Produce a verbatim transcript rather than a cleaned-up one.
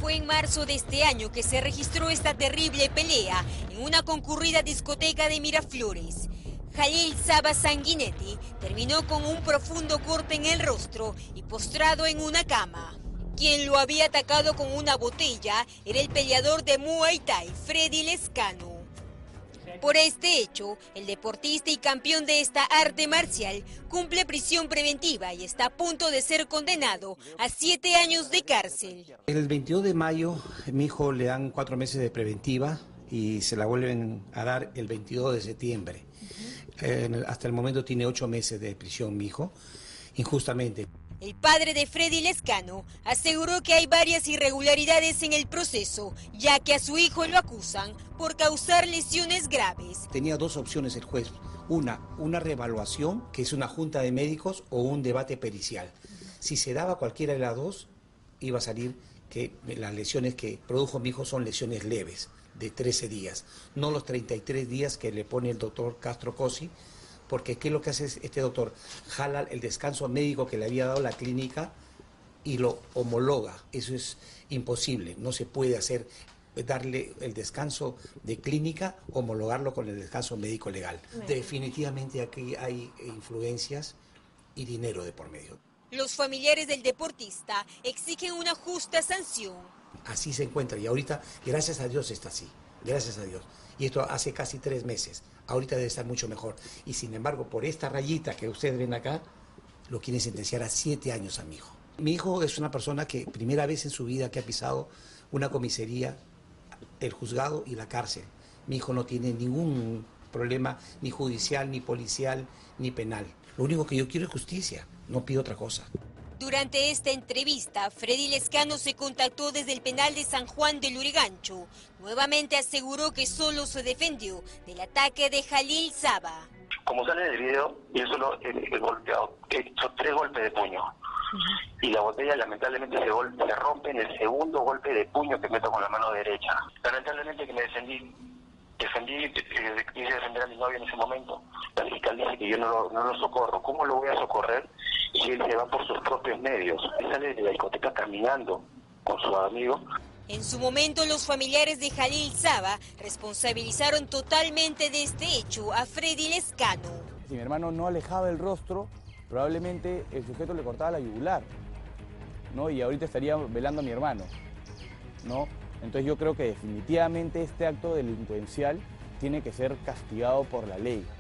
Fue en marzo de este año que se registró esta terrible pelea en una concurrida discoteca de Miraflores. Jalil Saba Sanguinetti terminó con un profundo corte en el rostro y postrado en una cama. Quien lo había atacado con una botella era el peleador de Muay Thai, Freddy Lezcano. Por este hecho, el deportista y campeón de esta arte marcial cumple prisión preventiva y está a punto de ser condenado a siete años de cárcel. El veintidós de mayo, mi hijo le dan cuatro meses de preventiva y se la vuelven a dar el veintidós de septiembre. Eh, hasta el momento tiene ocho meses de prisión mi hijo, injustamente. El padre de Freddy Lezcano aseguró que hay varias irregularidades en el proceso, ya que a su hijo lo acusan por causar lesiones graves. Tenía dos opciones el juez, una, una reevaluación, que es una junta de médicos, o un debate pericial. Si se daba cualquiera de las dos, iba a salir que las lesiones que produjo mi hijo son lesiones leves, de trece días, no los treinta y tres días que le pone el doctor Castro Cosi, porque ¿qué es lo que hace este doctor? Jala el descanso médico que le había dado la clínica y lo homologa. Eso es imposible, no se puede hacer, darle el descanso de clínica, homologarlo con el descanso médico legal. Bueno. Definitivamente aquí hay influencias y dinero de por medio. Los familiares del deportista exigen una justa sanción. Así se encuentra y ahorita, gracias a Dios, está así, gracias a Dios. Y esto hace casi tres meses, ahorita debe estar mucho mejor. Y sin embargo, por esta rayita que ustedes ven acá, lo quieren sentenciar a siete años a mi hijo. Mi hijo es una persona que primera vez en su vida que ha pisado una comisaría, el juzgado y la cárcel. Mi hijo no tiene ningún problema, ni judicial, ni policial, ni penal. Lo único que yo quiero es justicia, no pido otra cosa. Durante esta entrevista, Freddy Lezcano se contactó desde el penal de San Juan de Lurigancho. Nuevamente aseguró que solo se defendió del ataque de Jalil Saba. Como sale en el video, yo solo he, he golpeado, he hecho tres golpes de puño. Uh-huh. Y la botella lamentablemente se, golpe, se rompe en el segundo golpe de puño que meto con la mano derecha. Lamentablemente que me defendí, defendí, eh, quise defender a mi novio en ese momento. La fiscal dice que yo no lo, no lo socorro. ¿Cómo lo voy a socorrer si él se va por sus propios medios? Él sale de la discoteca caminando con su amigo. En su momento, los familiares de Jalil Saba responsabilizaron totalmente de este hecho a Freddy Lezcano. Si mi hermano no alejaba el rostro, probablemente el sujeto le cortaba la yugular, ¿no? Y ahorita estaría velando a mi hermano, ¿no? Entonces yo creo que definitivamente este acto delincuencial tiene que ser castigado por la ley.